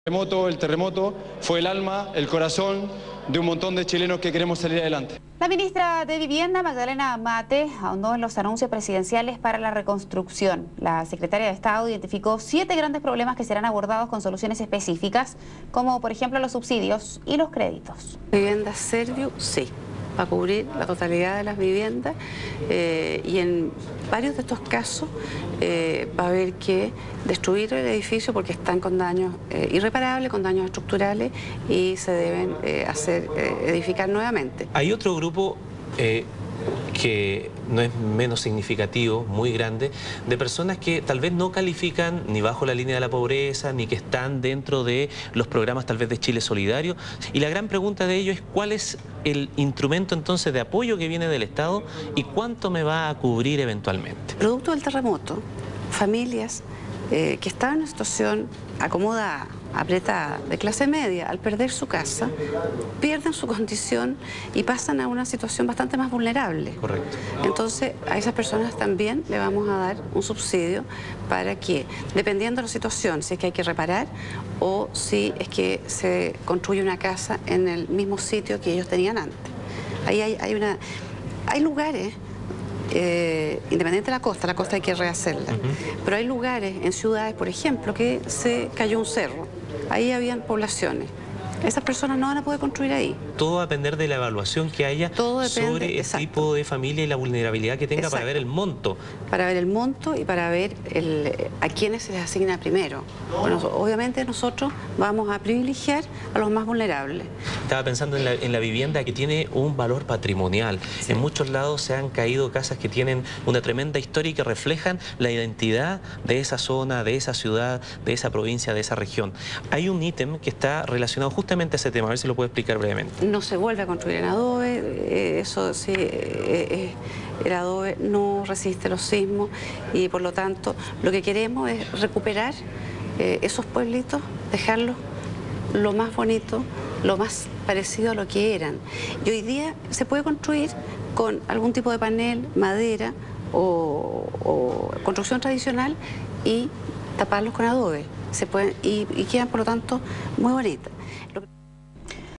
El terremoto fue el alma, el corazón de un montón de chilenos que queremos salir adelante. La ministra de Vivienda, Magdalena Mate, ahondó en los anuncios presidenciales para la reconstrucción. La secretaria de Estado identificó 7 grandes problemas que serán abordados con soluciones específicas, como por ejemplo los subsidios y los créditos. Vivienda Servio, sí, va a cubrir la totalidad de las viviendas y en varios de estos casos va a haber que destruir el edificio porque están con daños irreparables, con daños estructurales y se deben edificar nuevamente. Hay otro grupo que no es menos significativo, muy grande, de personas que tal vez no califican ni bajo la línea de la pobreza, ni que están dentro de los programas tal vez de Chile Solidario. Y la gran pregunta de ellos es cuál es el instrumento entonces de apoyo que viene del Estado y cuánto me va a cubrir eventualmente. Producto del terremoto, familias que estaban en una situación acomodada, apretada, de clase media, al perder su casa, pierden su condición y pasan a una situación bastante más vulnerable. Correcto. Entonces, a esas personas también le vamos a dar un subsidio para que, dependiendo de la situación, si es que hay que reparar o si es que se construye una casa en el mismo sitio que ellos tenían antes. Ahí hay lugares. Independiente de la costa hay que rehacerla, pero hay lugares en ciudades, por ejemplo, que se cayó un cerro, ahí habían poblaciones. Esas personas no van a poder construir ahí. Todo va a depender de la evaluación que haya sobre el tipo de familia y la vulnerabilidad que tenga para ver el monto. Para ver el monto y para ver a quiénes se les asigna primero. Bueno, obviamente nosotros vamos a privilegiar a los más vulnerables. Estaba pensando en la vivienda que tiene un valor patrimonial. Sí. En muchos lados se han caído casas que tienen una tremenda historia y que reflejan la identidad de esa zona, de esa ciudad, de esa provincia, de esa región. Hay un ítem que está relacionado justamente a ese tema, a ver si lo puede explicar brevemente. No se vuelve a construir en adobe, eso sí, el adobe no resiste los sismos y por lo tanto lo que queremos es recuperar esos pueblitos, dejarlos lo más bonito, lo más parecido a lo que eran. Y hoy día se puede construir con algún tipo de panel, madera o construcción tradicional y taparlos con adobe. Se pueden, y quedan por lo tanto muy bonitas.